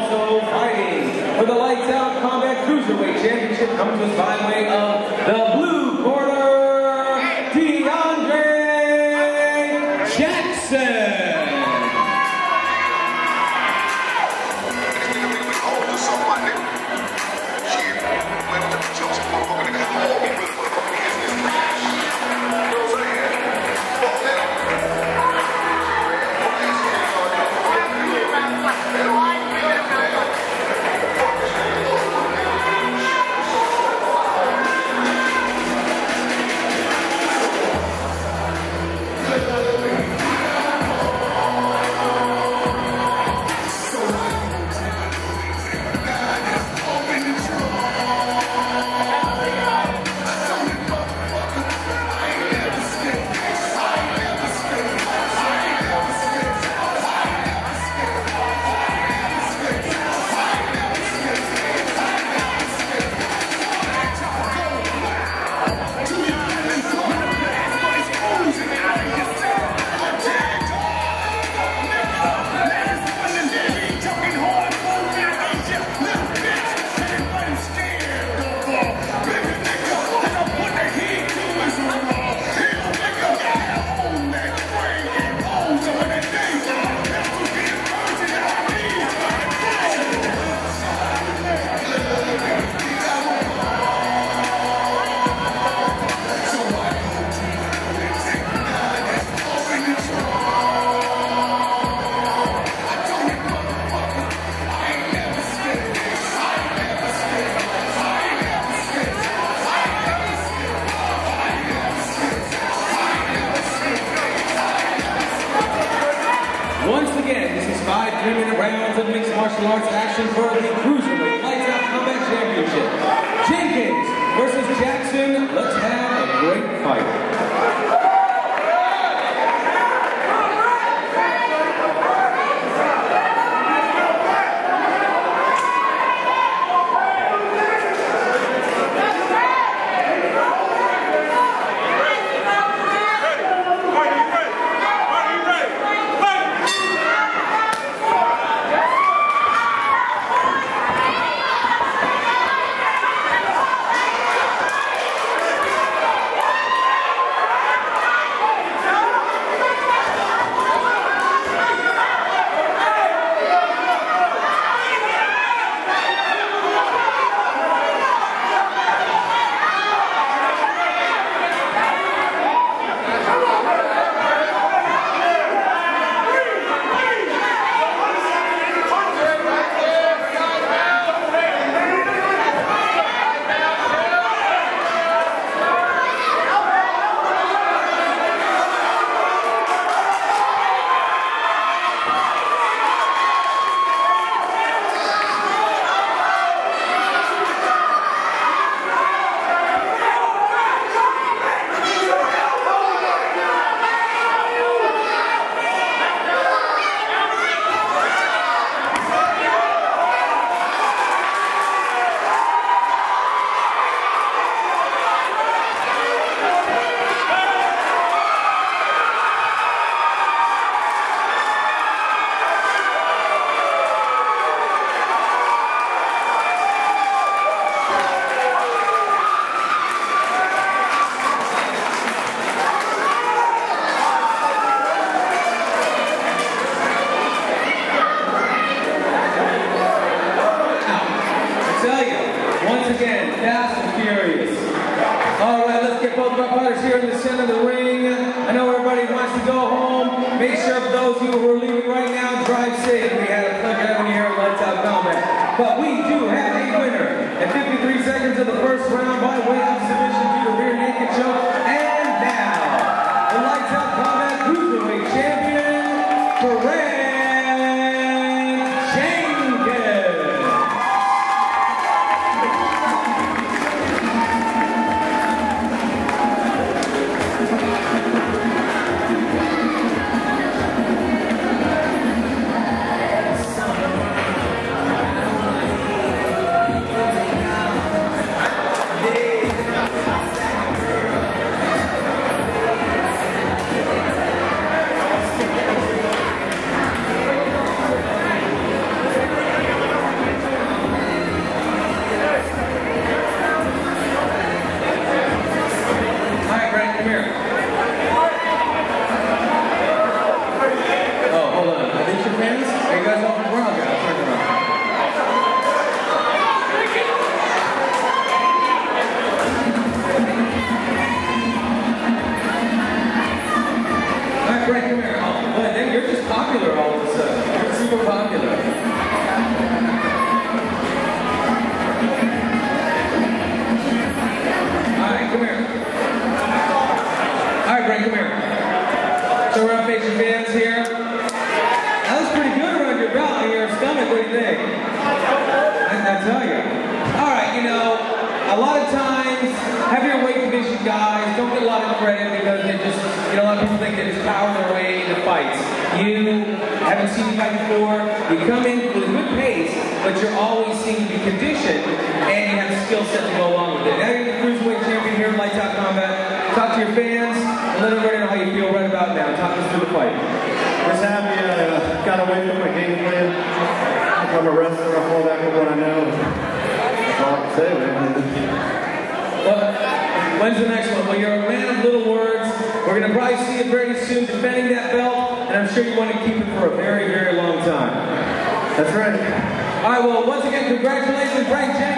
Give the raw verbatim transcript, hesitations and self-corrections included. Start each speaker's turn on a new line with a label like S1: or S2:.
S1: also fighting for the Lights Out Combat Cruiserweight Championship comes to us by way of the blue corner, DeAndre Jackson. Once again, this is five three-minute rounds of mixed martial arts action for the Cruiserweight Lights Out Combat Championship. Jenkins versus Jackson. Let's have a great fight. Once again, fast and furious. All right, let's get both of our fighters here in the center of the ring. I know everybody wants to go home. Make sure for those of you who are leaving right now, drive safe. We had a pleasure having you here at Lights Out Combat. But we do have a winner at fifty-three seconds of the first round by way of submission due to rear naked choke. And now, the Lights Out Combat Cruiserweight Champion, Correct. guys don't get a lot of credit because they just, you know, a lot of people think they just power their way into fights. You haven't seen me fight before. You come in with a good pace, but you're always seen to be conditioned, and you have the skill set to go along with it. Now you're the cruiserweight champion here in Lights Out Combat. Talk to your fans and let everybody know how you feel right about now. Talk us through the fight.
S2: Just happy I uh, got away from my game plan. I'm a wrestler, I fall back on what I know. That's all I can say, man.
S1: Well, when's the next one? Well, you're a man of little words. We're going to probably see you very soon defending that belt, and I'm sure you want to keep it for a very, very long time.
S2: That's right.
S1: All right, well, once again, congratulations, Frank James.